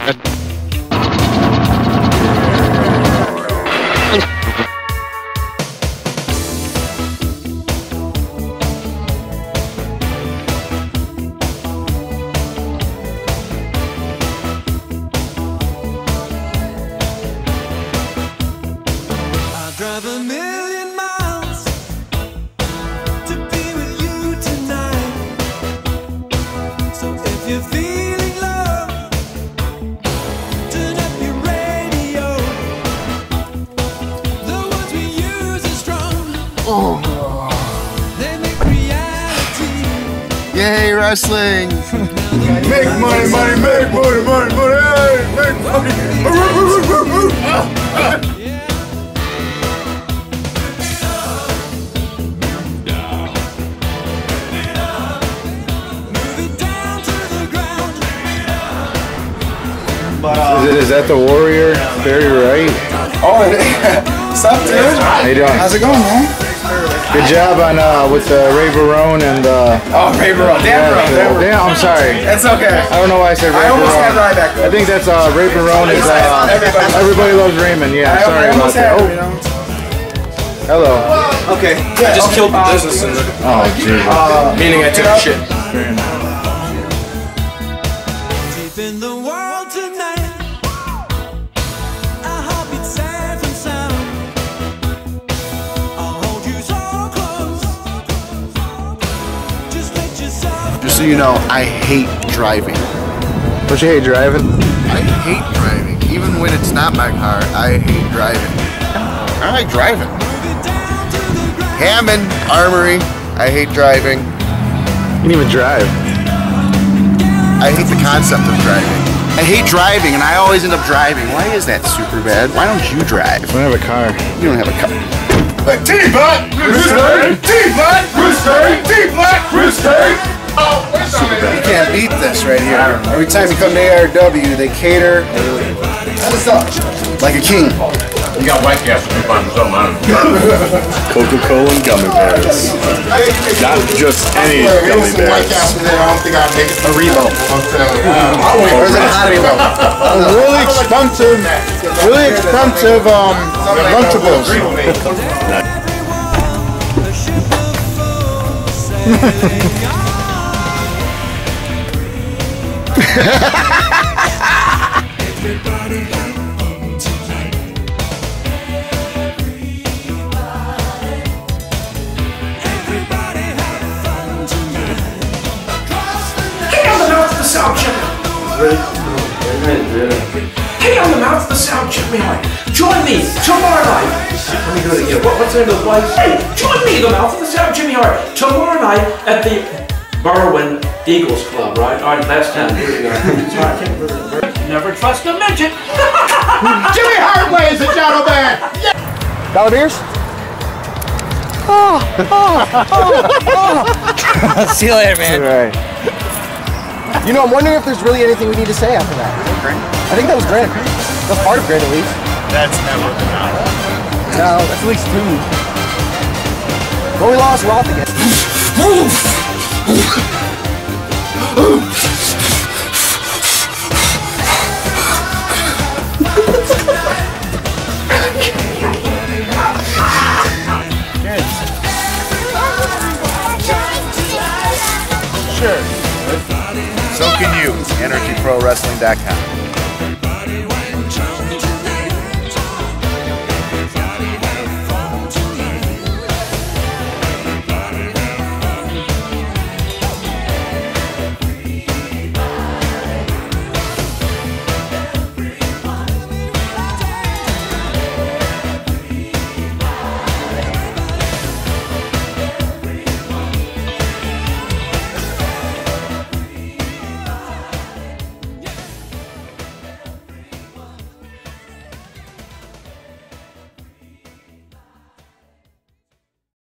Drive a million miles to be with you tonight. So if you're feeling low, turn up your radio. The words we use are strong. They make reality. Yay, wrestling! Make money, money, make money, money, money, make money. Is that the Warrior? Very right. Oh, what's up, dude? How you doing? How's it going, man? Good job on with Ray Barone and. Oh, Ray Barone. Damn, I'm sorry. It's okay. I don't know why I said Ray Barone. I almost had Ryback though. I think that's Ray Barone is Everybody Loves Raymond. Yeah, sorry about that. Hello. Okay. I just killed the business in the. Oh, Jesus. Meaning I took a shit. Deep in the world tonight, our heart beats safe and sound. I'll hold you so close. Just let yourself. Just so you know, I hate driving. Don't you hate driving? I hate driving. Even when it's not my car, I hate driving. I like driving. Hammond, Armory, I hate driving. You can even drive. I hate the concept of driving. I hate driving, and I always end up driving. Why is that, Superbad? Why don't you drive? I don't have a car. You don't have a car. T-Butt! T-Butt! T-Butt! You can't beat this right here. Every time you come to ARW, they cater like a king. You got White Castle to find something on it. Coca-Cola and gummy bears. Not just any gummy bears. A Rebo. Or is it a Haribo? Really expensive Lunchables. Hey, on the mouth of the South, check me out. Join me tomorrow night. Let me do it again. What's the name of the place? Hey, join me, the mouth of the South, Jimmy Hart, tomorrow night at the Berwyn Eagles Club, right? All right, last time. Here we go. Never trust a midget. Jimmy Hart, ladies and gentlemen! Dollar beers? See you later, man. All right. You know, I'm wondering if there's really anything we need to say after that. I think that was great. That's part of great, at least. That's never enough. No, that's at least two. Well, we lost Roth again. Sure. So can you. EnergyProWrestling.com.